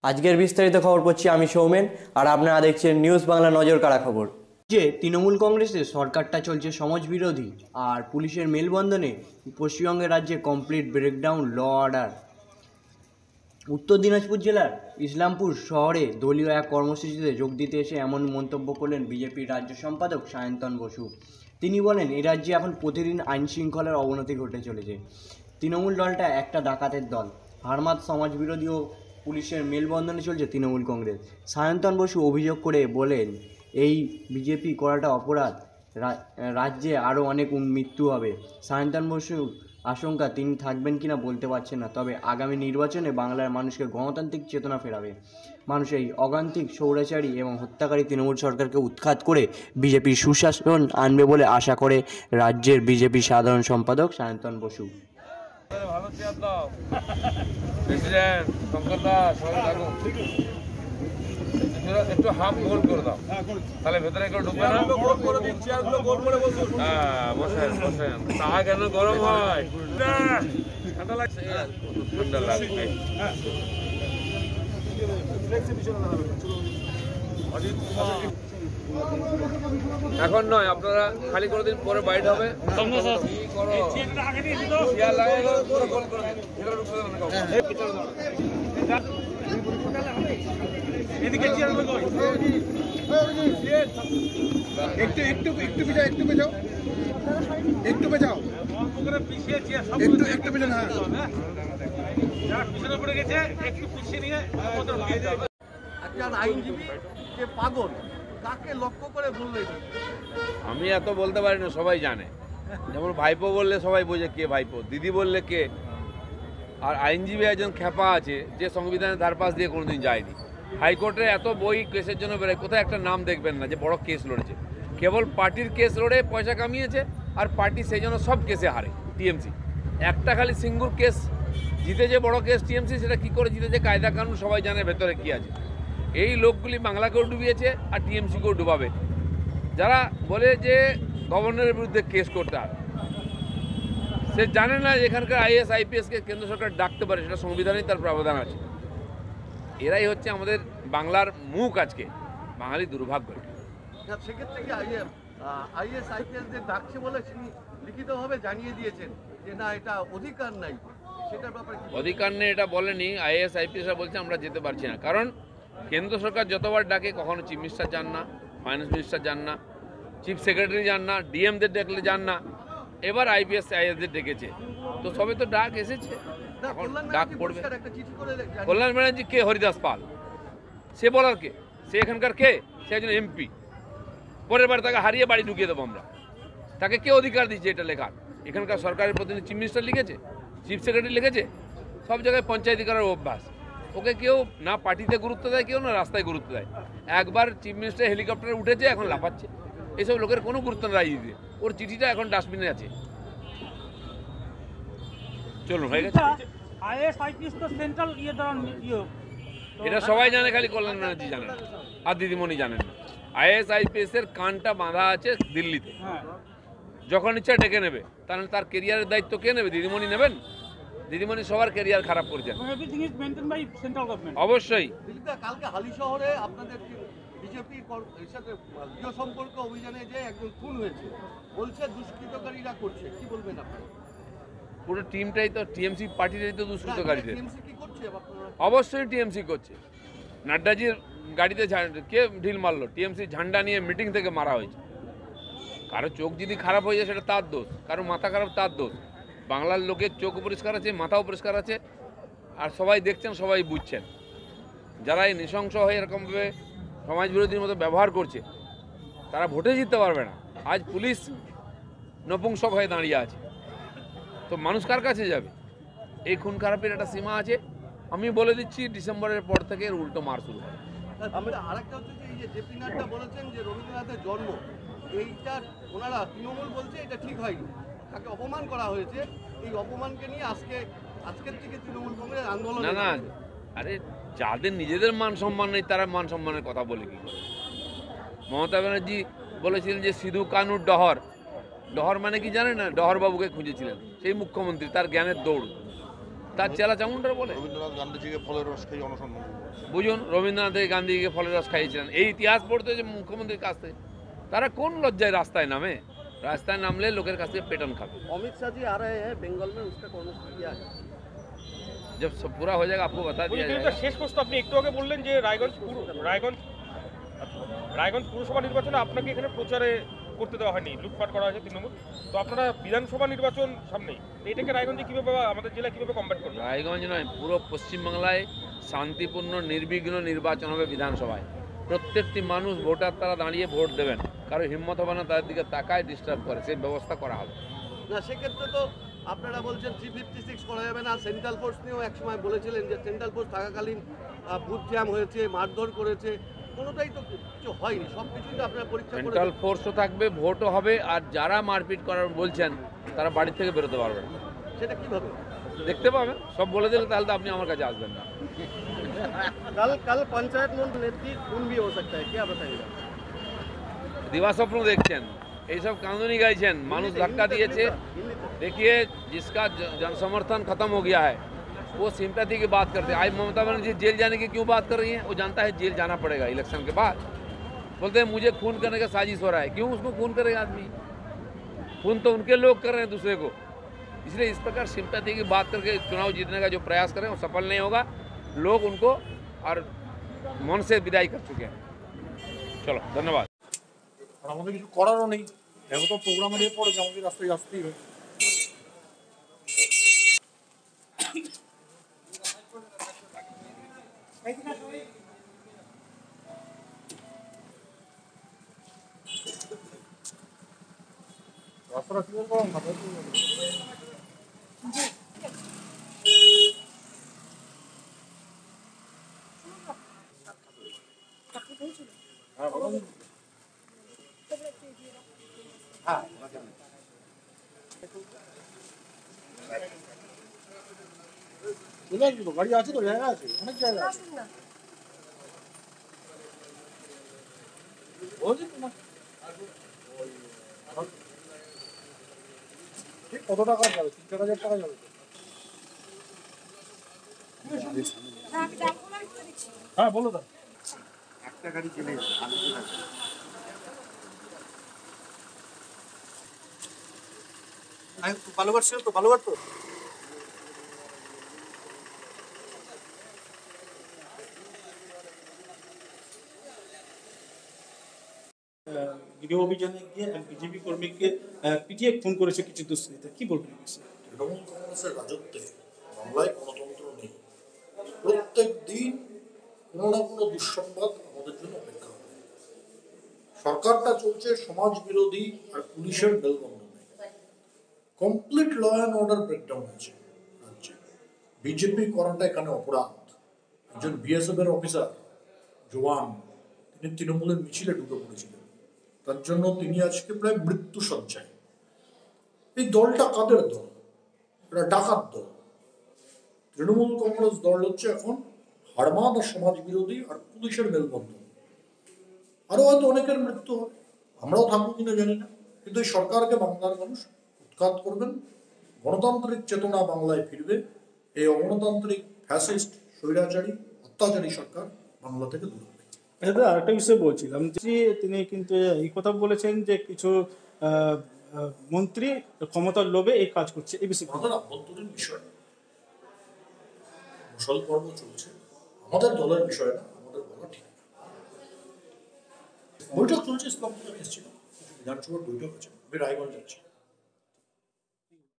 আজকের বিস্তারিত খবর পড়ছি আমি সৌমেন, আর আপনারা দেখছেন নিউজ বাংলা নজর কাড়া খবর। যে তৃণমূল কংগ্রেসের সরকারটা চলছে সমাজ বিরোধী, আর পুলিশের মেলবন্ধনে পশ্চিমবঙ্গের রাজ্যে কমপ্লিট ব্রেকডাউন ল অর্ডার। উত্তর দিনাজপুর জেলার ইসলামপুর শহরে দলীয় এক কর্মসূচিতে যোগ দিতে এসে এমন মন্তব্য করলেন বিজেপির রাজ্য সম্পাদক সায়ন্তন বসু। তিনি বলেন, এ রাজ্যে এখন প্রতিদিন আইন শৃঙ্খলার অবনতি ঘটে চলেছে। তৃণমূল দলটা একটা ডাকাতের দল। হারমাত সমাজ বিরোধী ও পুলিশের মেলবন্ধনে চলছে তৃণমূল কংগ্রেস। সায়ন্তন বসু অভিযোগ করে বলেন, এই বিজেপি করাটা অপরাধ, রাজ্যে আরও অনেক মৃত্যু হবে। সায়ন্তন বসুর আশঙ্কা, তিনি থাকবেন কিনা বলতে পারছেন না, তবে আগামী নির্বাচনে বাংলার মানুষকে গণতান্ত্রিক চেতনা ফেরাবে। মানুষ এই অগান্তিক স্বৈরাচারী এবং হত্যাকারী তৃণমূল সরকারকে উৎখাত করে বিজেপির সুশাসন আনবে বলে আশা করে রাজ্যের বিজেপি সাধারণ সম্পাদক সায়ন্তন বসু। একটু হাফ গোল করে দাও, তাহলে ভেতরে কেউ ঢুকবে না। হ্যাঁ, বসেন বসেন। চা কেন গরম হয়? ঠান্ডা লাগছে, ঠান্ডা লাগবে। এখন নয়, আপনারা খালি করে দিন, পরে বাইট হবে। একটু পেছাও, একটু পেছাও, একটু পেছাও। একজন আইনজীবী যে পাগল, কাকে লক্ষ্য করে বললেন? আমি এত বলতে পারি না, সবাই জানে। যেমন ভাইপো বললে সবাই বোঝে কে ভাইপো, দিদি বললে কে। আর আইনজীবী একজন খ্যাপা আছে যে সংবিধানের ধারপাশ দিয়ে কোনোদিন যায়নি। হাইকোর্টে এত বই কেসের জন্য বেরোয়, কোথায় একটা নাম দেখবেন না যে বড় কেস লড়েছে। কেবল পার্টির কেস লড়ে পয়সা কামিয়েছে, আর পার্টি সেই জন্য সব কেসে হারে। টিএমসি একটা খালি সিঙ্গুর কেস জিতেছে, বড় কেস টিএমসি, সেটা কী করে জিতেছে কায়দা কানুন সবাই জানে ভেতরে কী আছে। এই লোকগুলি বাংলাকেও ডুবিয়েছে আর টিএমসিকেও ডুবাবে। যারা বলে যে গভর্নরের বিরুদ্ধে কেস করতে হবে, সে জানে না এখানকার আইএস আইপিএসকে কেন্দ্র সরকার ডাকতে পারে, সেটা সংবিধানেই তার প্রাবধান আছে। এরাই হচ্ছে আমাদের বাংলার মুখ আজকে, বাঙালি দুর্ভাগ্য। সেক্ষেত্রে কি আইএস আইপিএসদের ডাকছে বলে তিনি লিখিতভাবে জানিয়ে দিয়েছেন যে না, এটা অধিকার নাই, সেটার ব্যাপারে অধিকার নেই এটা বলেনি। আইএস আইপিএসরা বলছে আমরা যেতে পারছি না, কারণ কেন্দ্র সরকার যতবার ডাকে কখনো চিফ মিনিস্টার যান না, ফাইন্যান্স মিনিস্টার যান না, চিফ সেক্রেটারি যান না, ডিএমদের ডাকলে যান না। এবার আইপিএস আইএসদের ডেকেছে, তো সবে তো ডাক এসেছে, ডাক পড়বে। কল্যাণ ব্যানার্জি কে? হরিদাস পাল। সে বলার কে? সে এখানকার কে? সে একজন এমপি। পরের বার তাকে হারিয়ে বাড়ি ঢুকিয়ে দেবো আমরা। তাকে কে অধিকার দিচ্ছে এটা লেখার? এখানকার সরকারের প্রতিনিধি চিফ মিনিস্টার লিখেছে, চিফ সেক্রেটারি লিখেছে, সব জায়গায় পঞ্চায়েতি করার অভ্যাস। ওকে কেউ না পার্টিতে গুরুত্ব দেয়, কেউ না রাস্তায় গুরুত্ব দেয়। একবার চিফ মিনিস্টার হেলিকপ্টারে উঠেছে, এখন লাফাচ্ছে। এইসব লোকের কোনো গুরুত্ব না রাজনীতিতে। ওর চিঠিটা এখন ডাস্টবিনে আছে। চলুন, হয়ে গেছে। এটা সবাই জানে, খালি কল্যাণ ব্যানার্জি জানেন আর দিদিমণি জানেন না। আইএস আইপিএস এর কানটা বাঁধা আছে দিল্লিতে। যখন ইচ্ছা ডেকে নেবে, তাহলে তার কেরিয়ারের দায়িত্ব কে নেবে? দিদিমণি নেবেন? দিদিমণি সবার কেরিয়ার খারাপ করছেন। অবশ্যই। কালকে হালি শহরে আপনাদের বিজেপির সাথে গৃহ সম্পর্ক অভিযানে যে একজন খুন হয়েছে, বলছে দুষ্কৃতকারীরা করছে, কি বলবেন আপনারা? পুরো টিমটাই তো টিএমসি পার্টিটাই তো দুষ্কৃতকারীদের। অবশ্যই টিএমসি করছে। নাড্ডাজির গাড়িতে কে ঢিল মারলো? টিএমসি ঝান্ডা নিয়ে মিটিং থেকে মারা হয়েছে। কারো চোখ যদি খারাপ হয়ে যায় সেটা তার দোষ, কারো মাথা খারাপ তার দোষ। বাংলার লোকের চোখ পরিষ্কার আছে, মাথাও পরিষ্কার আছে, আর সবাই দেখছেন, সবাই বুঝছেন। যারা এই নৃশংস হয়ে এরকমভাবে সমাজ বিরোধীর মতো ব্যবহার করছে, তারা ভোটে জিততে পারবে না। আজ পুলিশ নপুংসক হয়ে দাঁড়িয়ে আছে, তো মানুষ কার কাছে যাবে? এই খুন খারাপের একটা সীমা আছে। আমি বলে দিচ্ছি, ডিসেম্বরের পর থেকে এর উল্টো মার শুরু হবে। আরেকটা হচ্ছে যে এই যে জেপি নাড্ডা বলেছেন যে রবীন্দ্রনাথের জন্ম, এইটা ওনারা তৃণমূল বলছে এটা ঠিক হয়নি, তাকে অপমান করা হয়েছে। এই অপমানকে নিয়ে আজকের থেকে তৃণমূল কংগ্রেস আন্দোলন। না না, আরে যাদের নিজেদের মান সম্মান নেই তারা মান সম্মানের কথা বলে কি করে? মমতা ব্যানার্জি বলেছিলেন যে সিধু কানুর ডহর। ডহর মানে কি জানেন না? ডহর বাবুকে খুঁজেছিলেন সেই মুখ্যমন্ত্রী, তার জ্ঞানের দৌড়। তার চেলা চামুন্ডার বলে? রবীন্দ্রনাথ গান্ধীজিকে ফলের রস খাই অনশন বুঝুন, রবীন্দ্রনাথ গান্ধীকে ফলের রস খাইয়েছিলেন, এই ইতিহাস পড়তে যে মুখ্যমন্ত্রীর কাছ থেকে। তারা কোন লজ্জায় রাস্তায় নামে? রাস্তায় নামলে লোকের কাছ থেকে পেটন খাবে। अमित शाह जी आ रहे हैं बंगाल में, उसका कौन-सा क्या है? जब सब पूरा हो जाएगा आपको बता दिया কিন্তু जाएगा। শেষ প্রশ্ন, আপনি একটু আগে বললেন যে রায়গঞ্জ পুরসভা নির্বাচনে আপনাকে এখানে প্রচারে করতে দেওয়া হয়নি, লুটপাট করা হয়েছে তৃণমূল। তো আপনারা বিধানসভা নির্বাচন সামনেই, এটাকে রায়গঞ্জে কিভাবে, আমাদের জেলা কিভাবে কমব্যাট করবে? রায়গঞ্জ নয়, পুরো পশ্চিমবাংলায় শান্তিপূর্ণ নির্বিঘ্ন নির্বাচন হবে বিধানসভায়। প্রত্যেকটি মানুষ ভোটার তারা দাঁড়িয়ে ভোট দেবেন, কারো হিম্মত হবে না তাদের দিকে তাকায় ডিস্টার্ব করে, সেই ব্যবস্থা করা হবে। না সেক্ষেত্রে তো আপনারা বলছেন 356 করা যাবে না। সেন্ট্রাল ফোর্স নিয়েও একসময় বলেছিলেন যে সেন্ট্রাল ফোর্স থাকাকালীন বুথ জ্যাম হয়েছে, মারধর করেছে, কোনোটাই তো কিছু হয়নি, সব কিছুই তো আপনারা পরীক্ষা করে সেন্ট্রাল ফোর্সও থাকবে, ভোটও হবে, আর যারা মারপিট করার বলছেন তারা বাড়ি থেকে বেরোতে পারবে না। সেটা কিভাবে? দেখতে পাবেন, সব বলে দিলে তাহলে তো আপনি আমার কাছে আসবেন না। कल पंचायत नेत्री खून भी हो सकता है, क्या बताइएगा? দিবাস্বপ্ন দেখছেন, এইসব কাঁদুনি গাইছেন, মানুষ ধাক্কা দিয়েছে। देखिए, जिसका जन समर्थन खत्म हो गया है वो सिंपैथी की बात करते हैं। आज ममता बनर्जी जेल जाने की क्यों बात कर रही हैं? वो जानता है जेल जाना पड़ेगा इलेक्शन के बाद। बोलते हैं मुझे खून करने का साजिश हो रहा है। क्यों उसको खून करेगा आदमी? खून तो उनके लोग कर रहे हैं दूसरे को। इसलिए इस प्रकार सिंपैथी की बात करके चुनाव जीतने का जो प्रयास करें वो सफल नहीं होगा। लोग उनको और मन से विदाई कर चुके हैं। चलो, धन्यवाद। আর আমাদের কিছু করারও নেই, এখন তো প্রোগ্রামের এর পরে আমাদের রাস্তায় আসতেই হবে। রাস্তাটা ক্লিয়ার করো না, হ্যাঁ ভালো চলে আসবি তো, গাড়ি আছে তো, জায়গা আছে, অনেক জায়গা আছে। বলছি তোমার ঠিক কত টাকা যাবে? 3-4 হাজার টাকা যাবে তো। হ্যাঁ বলো দা। একটা গাড়ি চলে বালুঘাট ছিল তো, বালুঘাট তো গৃহ অভিযানে গিয়ে এক বিজেপি কর্মীকে পিটিয়ে খুন করেছে কিছু দুষ্কৃতী, কি বলবেন? তৃণমূল কংগ্রেসের রাজত্বে বাংলায় গণতন্ত্র নেই। প্রত্যেক দিন কোনো না কোনো দুঃসংবাদ আমাদের জন্য অপেক্ষা করে। সরকারটা চলছে সমাজ বিরোধী আর পুলিশের মেলবন্ধনে। Complete law and order breakdown হয়েছে রাজ্যে। বিজেপি করাটা এখানে অপরাধ। একজন বিএসএফ এর অফিসার জওয়ান, তিনি তৃণমূলের মিছিলে ঢুকে পড়েছিলেন, তার জন্য তিনি আজকে প্রায় মৃত্যু সজ্জায়। এই দলটা কাদের দল? এটা ডাকাত দল। তৃণমূল কংগ্রেস দল হচ্ছে এখন হারমাদ আর সমাজ বিরোধী আর পুলিশের মেলবন্ধন। আরো হয়তো অনেকের মৃত্যু হবে, আমরাও থাকবো কিনা জানি না, কিন্তু এই সরকারকে বাংলার মানুষ উৎখাত করবেন। গণতান্ত্রিক চেতনা বাংলায় ফিরবে। এই অগণতান্ত্রিক ফ্যাসিস্ট স্বৈরাচারী অত্যাচারী সরকার বাংলা থেকে দূর হবে। দাদা আরেকটা বিষয় বলছিলাম যে তিনি কিন্তু এই কথা বলেছেন যে কিছু মন্ত্রী ক্ষমতার লোভে এই কাজ করছে, এই বিষয়ে আমাদের আভ্যন্তরীণ বিষয়, মুসল পর্ব চলছে, আমাদের দলের বিষয় না, আমাদের বলা ঠিক। বৈঠক চলছে, ইসলামপুরে এসেছিল, বিধানসভার বৈঠক আছে, আমি রায়গঞ্জ যাচ্ছি।